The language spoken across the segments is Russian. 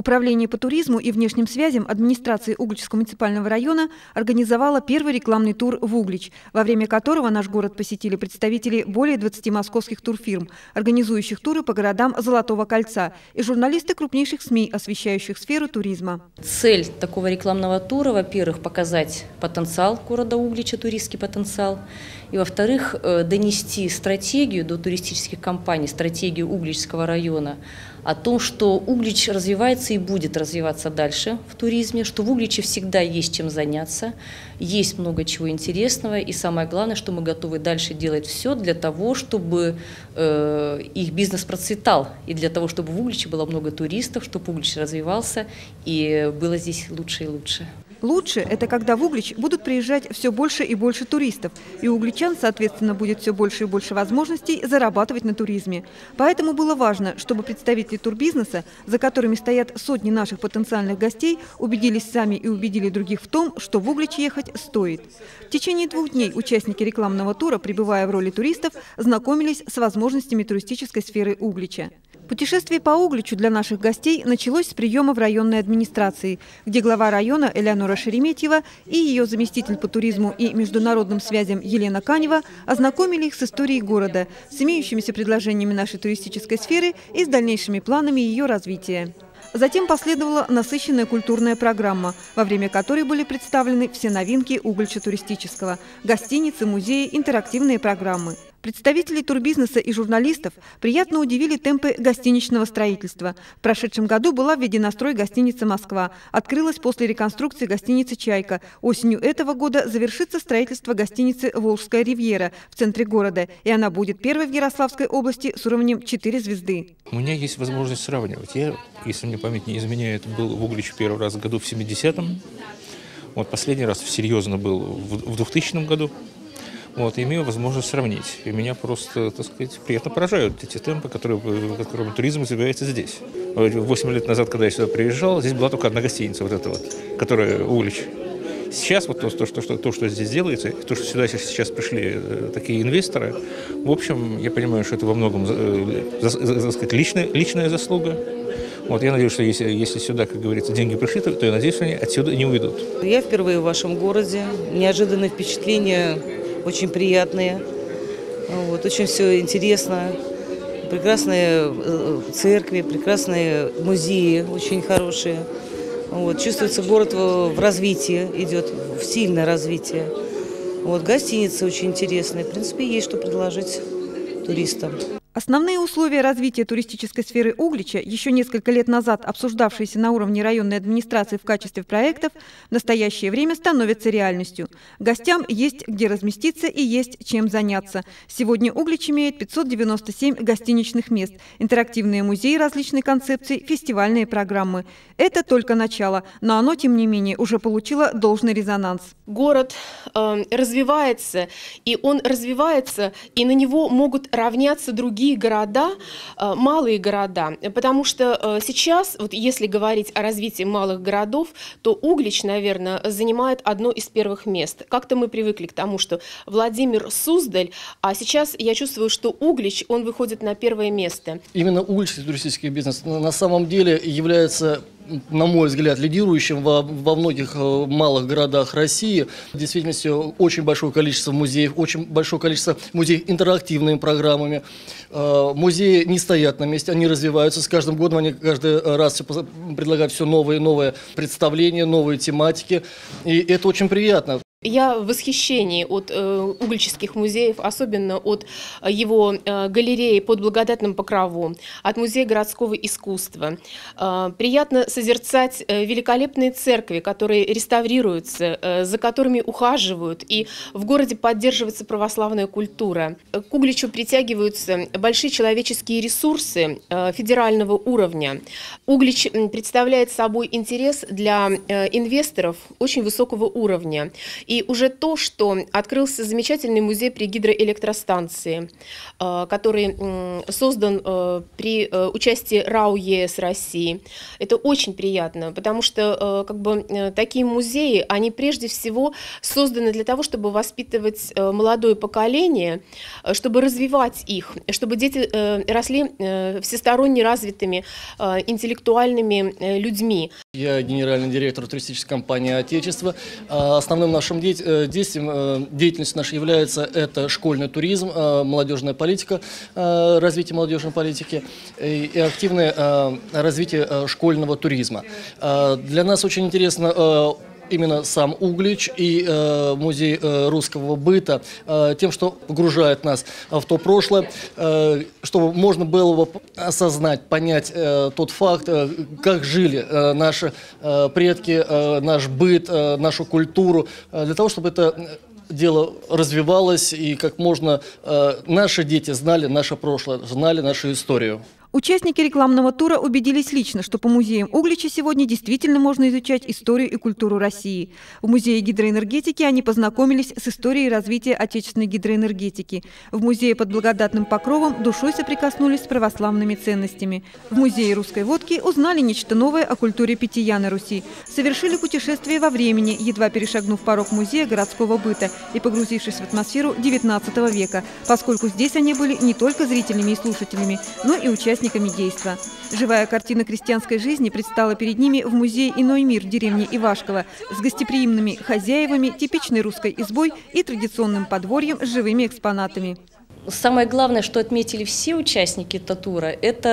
Управление по туризму и внешним связям администрации Угличского муниципального района организовало первый рекламный тур в Углич, во время которого наш город посетили представители более 20 московских турфирм, организующих туры по городам Золотого кольца, и журналисты крупнейших СМИ, освещающих сферу туризма. Цель такого рекламного тура, во-первых, показать потенциал города Углича, туристский потенциал, и, во-вторых, донести стратегию до туристических компаний, стратегию Угличского района о том, что Углич развивается и будет развиваться дальше в туризме, что в Угличе всегда есть чем заняться, есть много чего интересного, и самое главное, что мы готовы дальше делать все для того, чтобы их бизнес процветал, и для того, чтобы в Угличе было много туристов, чтобы Углич развивался и было здесь лучше и лучше. Лучше – это когда в Углич будут приезжать все больше и больше туристов, и у угличан, соответственно, будет все больше и больше возможностей зарабатывать на туризме. Поэтому было важно, чтобы представители турбизнеса, за которыми стоят сотни наших потенциальных гостей, убедились сами и убедили других в том, что в Углич ехать стоит. В течение 2 дней участники рекламного тура, пребывая в роли туристов, знакомились с возможностями туристической сферы Углича. Путешествие по Угличу для наших гостей началось с приема в районной администрации, где глава района Элеонора Шереметьева и ее заместитель по туризму и международным связям Елена Канева ознакомили их с историей города, с имеющимися предложениями нашей туристической сферы и с дальнейшими планами ее развития. Затем последовала насыщенная культурная программа, во время которой были представлены все новинки Углича туристического – гостиницы, музеи, интерактивные программы. Представители турбизнеса и журналистов приятно удивили темпы гостиничного строительства. В прошедшем году была введена строй гостиница «Москва». Открылась после реконструкции гостиница «Чайка». Осенью этого года завершится строительство гостиницы «Волжская ривьера» в центре города. И она будет первой в Ярославской области с уровнем 4 звезды. У меня есть возможность сравнивать. Я, если мне память не изменяет, был в Угличе первый раз в году в 70-м. Вот последний раз серьезно был в 2000 году. Вот, имею возможность сравнить. И меня просто, так сказать, приятно поражают эти темпы, которыми туризм развивается здесь. 8 лет назад, когда я сюда приезжал, здесь была только одна гостиница, вот эта вот, которая Углич. Сейчас вот то, что здесь делается, то, что сюда сейчас пришли такие инвесторы, в общем, я понимаю, что это во многом, так сказать, личная заслуга. Вот, я надеюсь, что если сюда, как говорится, деньги пришли, то я надеюсь, что они отсюда не уйдут. Я впервые в вашем городе. Неожиданные впечатления, очень приятные. Вот, очень все интересно. Прекрасные церкви, прекрасные музеи, очень хорошие. Вот, чувствуется, город в развитии, идет в сильное развитие. Вот, гостиницы очень интересные. В принципе, есть что предложить туристам. Основные условия развития туристической сферы Углича, еще несколько лет назад обсуждавшиеся на уровне районной администрации в качестве проектов, в настоящее время становятся реальностью. Гостям есть где разместиться и есть чем заняться. Сегодня Углич имеет 597 гостиничных мест, интерактивные музеи различной концепции, фестивальные программы. Это только начало, но оно, тем не менее, уже получило должный резонанс. Город развивается, и на него могут равняться другие города, малые города, потому что сейчас, вот если говорить о развитии малых городов, то Углич, наверное, занимает одно из первых мест. Как-то мы привыкли к тому, что Владимир, Суздаль, а сейчас я чувствую, что Углич, он выходит на первое место. Именно угличский туристический бизнес на самом деле является, на мой взгляд, лидирующим во многих малых городах России. В действительности очень большое количество музеев, очень большое количество музеев интерактивными программами. Музеи не стоят на месте, они развиваются. С каждым годом они каждый раз предлагают все новые и новые представления, новые тематики. И это очень приятно. Я в восхищении от угличских музеев, особенно от его галереи под благодатным покровом, от Музея городского искусства. Приятно созерцать великолепные церкви, которые реставрируются, за которыми ухаживают, и в городе поддерживается православная культура. К Угличу притягиваются большие человеческие ресурсы федерального уровня. Углич представляет собой интерес для инвесторов очень высокого уровня. И уже то, что открылся замечательный музей при гидроэлектростанции, который создан при участии РАО ЕС России, это очень приятно, потому что такие музеи, они прежде всего созданы для того, чтобы воспитывать молодое поколение, чтобы развивать их, чтобы дети росли всесторонне развитыми интеллектуальными людьми. Я генеральный директор туристической компании «Отечество». Основным нашим деятельностью нашей является это школьный туризм, молодежная политика, развитие молодежной политики и активное развитие школьного туризма. Для нас очень интересно именно сам Углич и музей русского быта тем, что погружает нас в то прошлое, чтобы можно было бы осознать, понять тот факт, как жили наши предки, наш быт, нашу культуру, для того, чтобы это дело развивалось и как можно наши дети знали наше прошлое, знали нашу историю. Участники рекламного тура убедились лично, что по музеям Углича сегодня действительно можно изучать историю и культуру России. В музее гидроэнергетики они познакомились с историей развития отечественной гидроэнергетики. В музее под Благодатным Покровом душой соприкоснулись с православными ценностями. В музее русской водки узнали нечто новое о культуре питья на Руси. Совершили путешествие во времени, едва перешагнув порог музея городского быта и погрузившись в атмосферу XIX века, поскольку здесь они были не только зрителями и слушателями, но и участниками действа. Живая картина крестьянской жизни предстала перед ними в музее «Иной мир» в деревне Ивашково с гостеприимными хозяевами, типичной русской избой и традиционным подворьем с живыми экспонатами. Самое главное, что отметили все участники тура,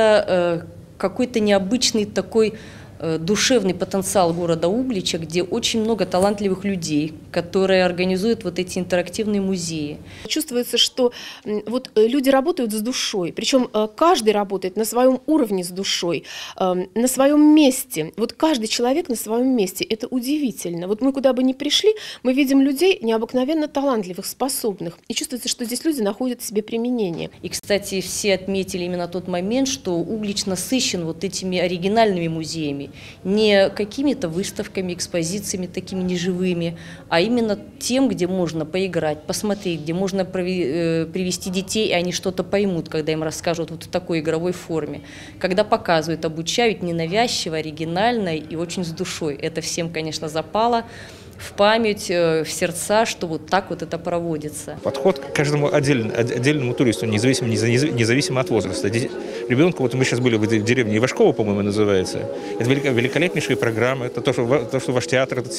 это какой-то необычный такой душевный потенциал города Углича, где очень много талантливых людей, которые организуют вот эти интерактивные музеи. Чувствуется, что вот люди работают с душой, причем каждый работает на своем уровне с душой, на своем месте. Вот каждый человек на своем месте. Это удивительно. Вот мы куда бы ни пришли, мы видим людей необыкновенно талантливых, способных. И чувствуется, что здесь люди находят в себе применение. И, кстати, все отметили именно тот момент, что Углич насыщен вот этими оригинальными музеями. Не какими-то выставками, экспозициями такими неживыми, а именно тем, где можно поиграть, посмотреть, где можно привести детей, и они что-то поймут, когда им расскажут вот в такой игровой форме. Когда показывают, обучают ненавязчиво, оригинально и очень с душой. Это всем, конечно, запало в память, в сердца, что вот так вот это проводится. Подход к каждому отдельному туристу, независимо от возраста. Ребенку, вот мы сейчас были в деревне Ивашково, по-моему, называется. Это великолепнейшая программа. Это то, что ваш театр, это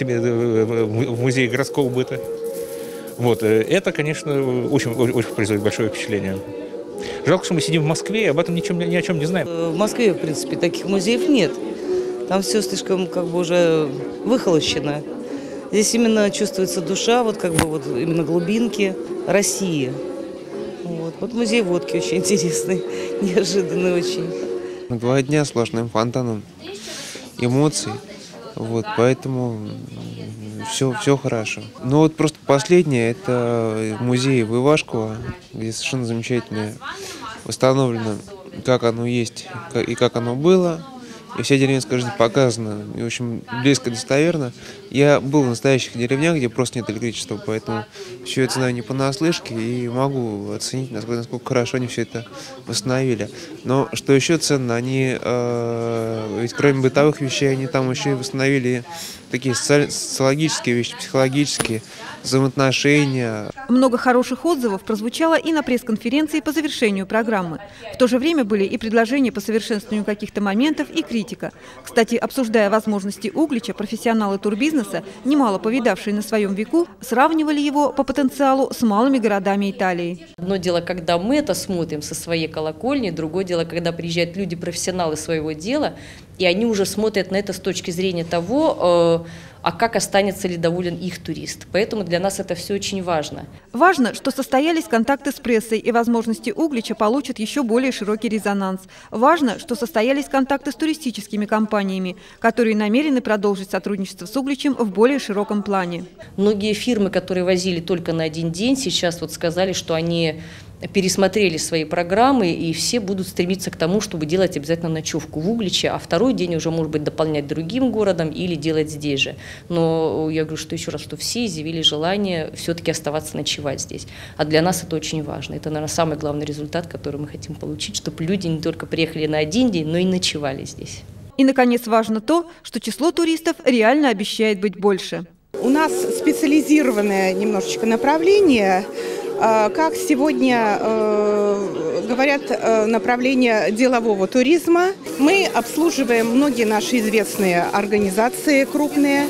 в музее городского быта. Вот. Это, конечно, очень производит большое впечатление. Жалко, что мы сидим в Москве и об этом ни о чем не знаем. В Москве, в принципе, таких музеев нет. Там все слишком уже выхолощено. Здесь именно чувствуется душа, вот именно глубинки России. Вот музей водки очень интересный, неожиданный очень. 2 дня сплошным фонтаном эмоций, поэтому все хорошо. Но вот просто последнее, это музей в Ивашково, где совершенно замечательно восстановлено, как оно есть и как оно было. И вся деревенская жизнь показана, и очень близко, достоверно. Я был в настоящих деревнях, где просто нет электричества, поэтому все это знаю не понаслышке и могу оценить, насколько хорошо они все это восстановили. Но что еще ценно, они, ведь кроме бытовых вещей, они там еще и восстановили такие социологические вещи, психологические, взаимоотношения. Много хороших отзывов прозвучало и на пресс-конференции по завершению программы. В то же время были и предложения по совершенствованию каких-то моментов, и критика. Кстати, обсуждая возможности Углича, профессионалы турбизнеса, немало повидавшие на своем веку, сравнивали его по потенциалу с малыми городами Италии. Одно дело, когда мы это смотрим со своей колокольни, другое дело, когда приезжают люди-профессионалы своего дела, и они уже смотрят на это с точки зрения того, а как останется ли доволен их турист. Поэтому для нас это все очень важно. Важно, что состоялись контакты с прессой, и возможности Углича получат еще более широкий резонанс. Важно, что состоялись контакты с туристическими компаниями, которые намерены продолжить сотрудничество с Угличем в более широком плане. Многие фирмы, которые возили только на 1 день, сейчас вот сказали, что они пересмотрели свои программы, и все будут стремиться к тому, чтобы делать обязательно ночевку в Угличе, а второй день уже, может быть, дополнять другим городом или делать здесь же. Но я говорю, что еще раз, что все изъявили желание все-таки оставаться ночевать здесь. А для нас это очень важно. Это, наверное, самый главный результат, который мы хотим получить, чтобы люди не только приехали на один день, но и ночевали здесь. И, наконец, важно то, что число туристов реально обещает быть больше. У нас специализированное немножечко направление, как сегодня говорят, направление делового туризма. Мы обслуживаем многие наши известные организации крупные,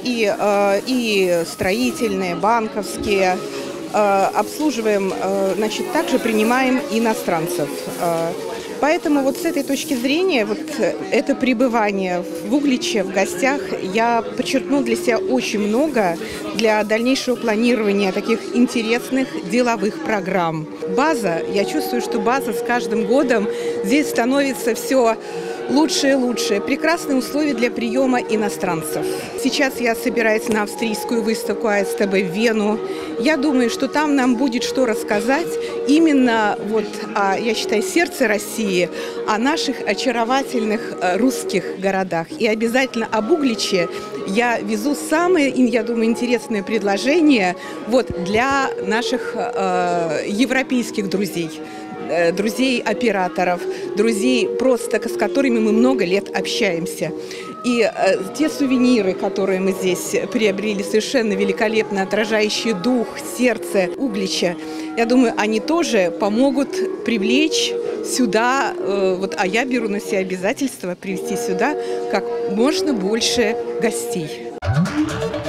и строительные, банковские. Обслуживаем, значит, также принимаем иностранцев. Поэтому вот с этой точки зрения, вот это пребывание в Угличе, в гостях, я подчеркнула для себя очень много для дальнейшего планирования таких интересных деловых программ. База, я чувствую, что база с каждым годом здесь становится все лучше и лучше. Прекрасные условия для приема иностранцев. Сейчас я собираюсь на австрийскую выставку АСТБ в Вену. Я думаю, что там нам будет что рассказать именно, вот, я считаю, сердце России, о наших очаровательных русских городах. И обязательно об Угличе я везу самые, я думаю, интересные предложения вот, для наших европейских друзей. Друзей операторов, друзей просто, с которыми мы много лет общаемся. И те сувениры, которые мы здесь приобрели, совершенно великолепно отражающие дух, сердце Углича, я думаю, они тоже помогут привлечь сюда, вот, а я беру на себя обязательство привести сюда как можно больше гостей.